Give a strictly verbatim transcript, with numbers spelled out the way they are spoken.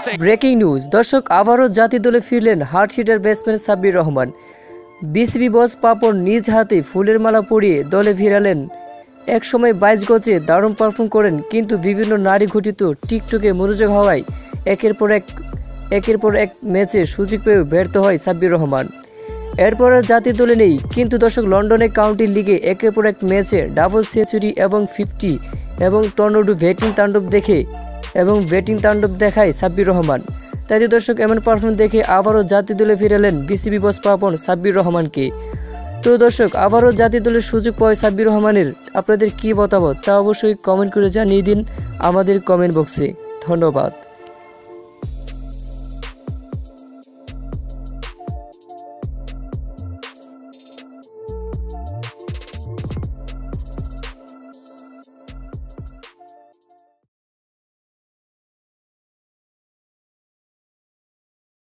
Breaking news দর্শক, আবারও জাতীয় দলে ফিরলেন hard hitter batsman Sabbir Rahman. BCB boss Papon নিজ হাতে ফুলের মালা পরিয়ে দলে ফিরালেন। একসময় বাইশ গজে দারুণ পারফর্ম করেন, কিন্তু বিভিন্ন নারী ঘটিত টিকটকে মনোযোগ হওয়ায় একের পর এক একের পর এক ম্যাচে সুযোগ পেয়ে ব্যর্থ হয় সাব্বির রহমান। এরপর আর জাতীয় দলে নেই, কিন্তু দর্শক লন্ডনে কাউন্টি লিগে একের পর এক ম্যাচে ডাবল সেঞ্চুরি এবং ফিফটি এবং টর্নেডো ব্যাটিং তাণ্ডব দেখে এবং ব্যাটিং তাণ্ডব দেখায় সাব্বির রহমান। তাই দর্শক এমন পারফরমেন্স দেখে আবারও জাতীয় দলে ফিরালেন বিসিবি বস পাপন সাব্বির রহমানকে। তো দর্শক, আবারও জাতীয় দলের সুযোগ পায় সাব্বির রহমানের। আপনাদের কী মতামত তা অবশ্যই কমেন্ট করে জানিয়ে দিন আমাদের কমেন্ট বক্সে। ধন্যবাদ।